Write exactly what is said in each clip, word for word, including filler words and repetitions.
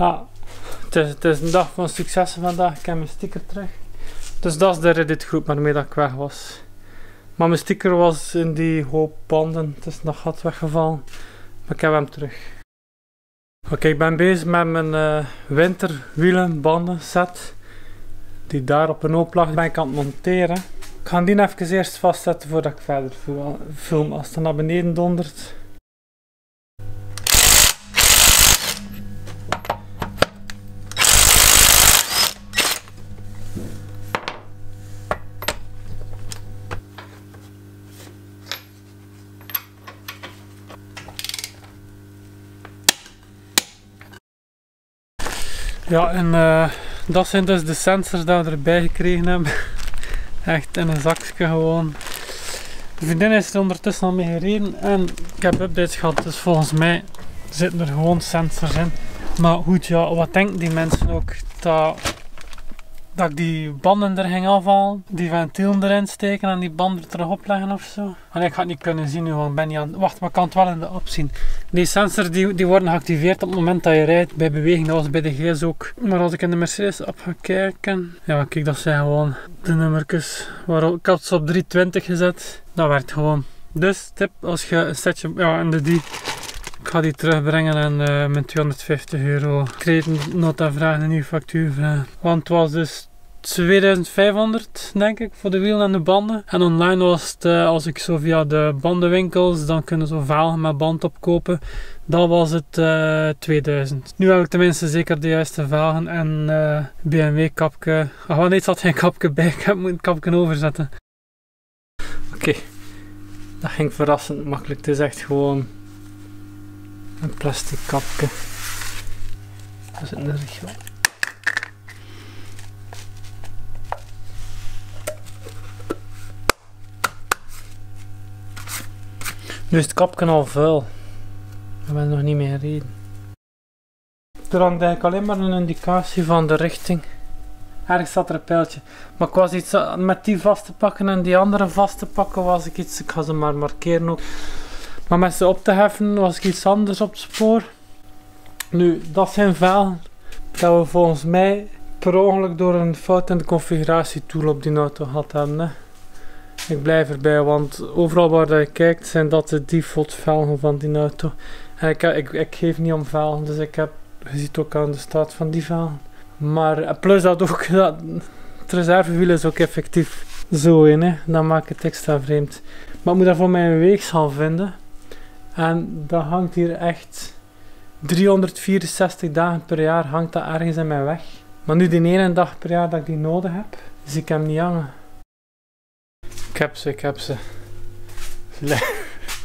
Ah, het is, het is een dag van successen vandaag. Ik heb mijn sticker terug. Dus dat is de Reddit groep waarmee dat ik weg was. Maar mijn sticker was in die hoop banden. Het is nog gat weggevallen. Maar ik heb hem terug. Oké, okay, ik ben bezig met mijn uh, winterwielen banden set. Die daar op een hoop lag, ben ik aan het monteren. Ik ga die even eerst vastzetten voordat ik verder film. Als het naar beneden dondert. Ja, en uh, dat zijn dus de sensors die we erbij gekregen hebben. Echt in een zakje gewoon. De vriendin is er ondertussen al mee gereden en ik heb updates gehad, dus volgens mij zitten er gewoon sensors in. Maar goed, ja, wat denken die mensen ook? Dat, dat ik die banden er ging afhalen, die ventielen erin steken en die banden er terug opleggen ofzo. En ik ga het niet kunnen zien nu, want ik ben niet aan... Wacht, maar ik kan het wel in de app zien. Die sensors die, die worden geactiveerd op het moment dat je rijdt bij beweging. Dat was bij de G S ook. Maar als ik in de Mercedes app ga kijken... Ja, kijk, dat zijn gewoon de nummertjes. Waarop, ik had ze op driehonderdtwintig gezet. Dat werkt gewoon. Dus, tip, als je een setje... Ja, en de die... Ik ga die terugbrengen en uh, met tweehonderdvijftig euro kreditnota vragen, een nieuwe factuur vragen. Want het was dus tweeduizend vijfhonderd denk ik voor de wielen en de banden. En online was het, uh, als ik zo via de bandenwinkels, dan kunnen ze velgen met band opkopen. Dan was het uh, tweeduizend. Nu heb ik tenminste zeker de juiste velgen en uh, B M W kapje. Ah, oh, nee, het zat geen kapje bij, ik heb het kapje overzetten. Oké, okay. Dat ging verrassend makkelijk. Het is echt gewoon een plastic kapje. Dat zit in de richel. Nu is het kapje al vuil. Ik ben nog niet meer gereden. Er hangt eigenlijk alleen maar een indicatie van de richting. Ergens staat er een pijltje. Maar ik was iets met die vast te pakken en die andere vast te pakken was ik iets. Ik ga ze maar markeren ook. Maar met ze op te heffen was ik iets anders op het spoor. Nu, dat zijn velgen dat we volgens mij per ongeluk door een fout in de configuratietool op die auto gehad hebben. Hè. Ik blijf erbij, want overal waar je kijkt zijn dat de default velgen van die auto. En ik, ik, ik geef niet om velgen, dus ik heb, je ziet ook aan de staat van die velgen. Maar plus dat ook, dat, het reservewiel is ook effectief zo in, hè. Dat maakt het extra vreemd. Maar ik moet daarvoor mijn weegschaal vinden. En dat hangt hier echt driehonderdvierenzestig dagen per jaar hangt dat ergens in mijn weg. Maar nu die ene dag per jaar dat ik die nodig heb, dus ik heb hem niet hangen. Ik heb ze, ik heb ze. Ze ligt,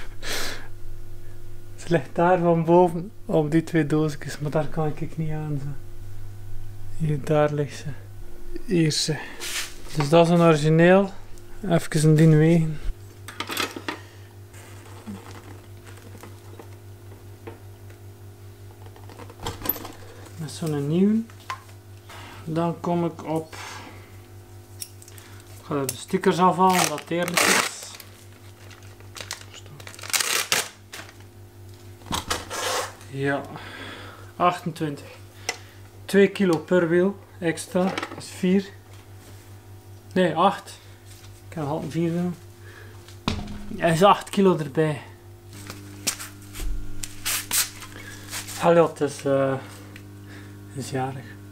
ze ligt daar van boven op die twee doosjes, maar daar kan ik niet aan. Zo. Hier, daar ligt ze. Hier ze. Dus dat is een origineel. Even een dien wegen. Met zo'n nieuw. Dan kom ik op. Ik ga de stickers afhalen, dat eerlijk is. Ja, achtentwintig. twee kilo per wiel extra, is vier. Nee, acht. Ik heb al vier doen. Er is acht kilo erbij. Allee, het is, uh, is jarig.